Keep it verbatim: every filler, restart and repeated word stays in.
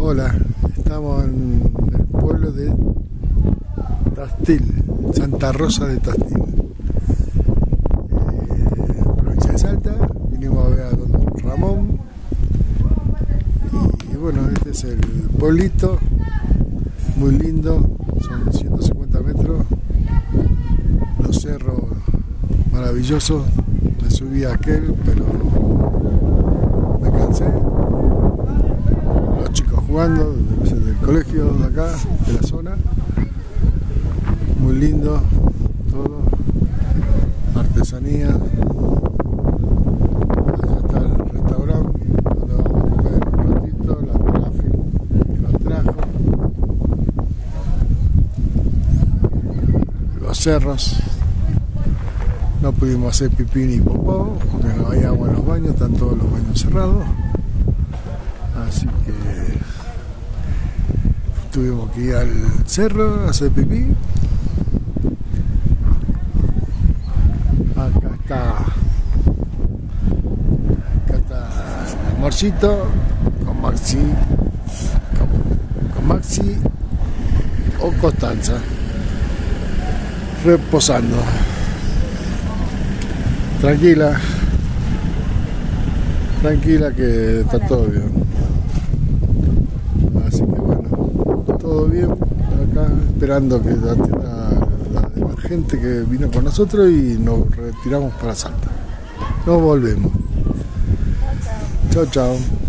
Hola, estamos en el pueblo de Tastil, Santa Rosa de Tastil, eh, provincia de Salta. Vinimos a ver a don Ramón y, y bueno, este es el pueblito, muy lindo, son ciento cincuenta metros, los cerros maravillosos. Me subí a aquel, pero me cansé. Los chicos jugando del colegio de acá, de la zona, muy lindo todo, artesanía. Allá está el restaurante donde vamos a comer un ratito, la traffic que nos trajo, los cerros. No pudimos hacer pipí ni popó porque no hay agua en los baños, están todos los baños cerrados, así que tuvimos que ir al cerro a hacer pipí. Acá está, acá está el almuercito con Maxi, con, con Maxi o Constanza, reposando. Tranquila, tranquila que está todo bien. Así que bueno, todo bien acá, esperando que la, la, la demás gente que vino con nosotros y nos retiramos para Salta. Nos volvemos. Chao, chao.